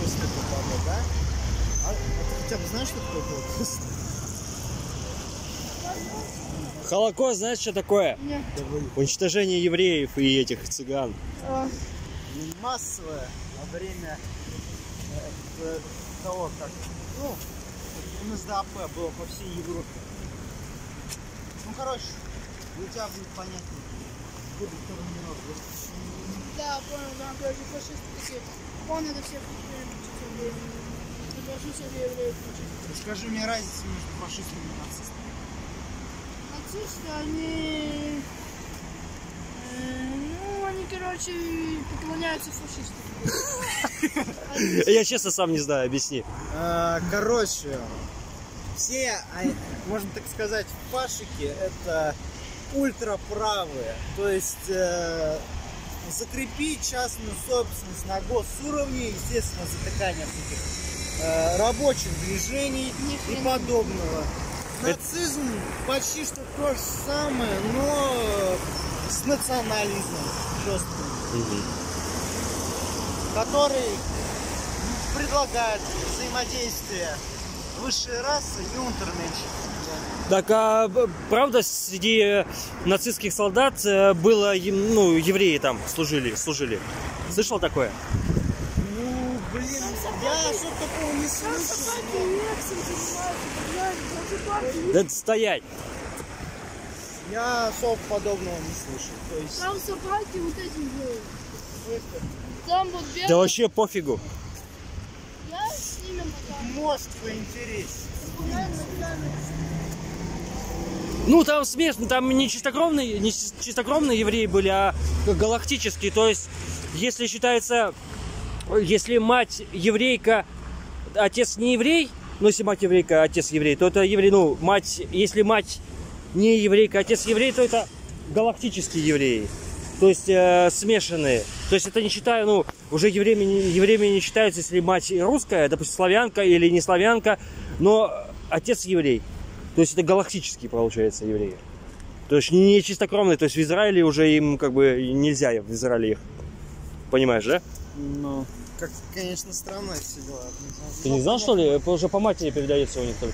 после попало, да? А ты хотя бы знаешь, что такое Холокост? Холокост, знаешь, что такое? Нет. Уничтожение евреев и этих цыган. Массовое во время того, как, ну, НСДАП было по всей Европе. Ну, короче, для тебя будет понятно. Буду второй минут. Да, понял, да, короче, фашисты такие. Он это все евреев. Должны все евреев учить. Скажи мне разницу между фашистами и нацистами. Нацисты, они... ну, они, короче, поклоняются фашистам. Я честно сам не знаю, объясни. Короче, все, можно так сказать, фашики это ультраправые. То есть закрепить частную собственность на госуровне, естественно, затыкание всяких рабочих движений и подобного. Нацизм почти что то же самое, но с национализмом жестким, который предлагает взаимодействие высшей расы и унтерменщиков. Так, а правда среди нацистских солдат было, ну, евреи там служили? Слышал такое? Ну, блин, я особо такого не слышал. Да стоять! Я особо подобного не слышал. То есть... Там собаки вот эти были. Там вот белый. Да вообще пофигу. Я с ними пока. Может поинтереснее. Ну там смешно, там не чистокровные евреи были, а галактические. То есть, если считается, если мать еврейка, отец не еврей, ну если мать еврейка, отец еврей, то это еврей, ну мать, если мать не еврейка, отец еврей, то это галактические евреи. То есть смешанные. То есть это не считаю, ну, уже евреями не считаются, если мать русская, допустим, славянка или не славянка, но отец еврей. То есть это галактические, получается, евреи. То есть не чистокровные, то есть в Израиле уже им как бы нельзя в Израиле их. Понимаешь, да? Ну, как, конечно, странно все дела. Ты не знал, что ли? Это уже по матери передается у них только.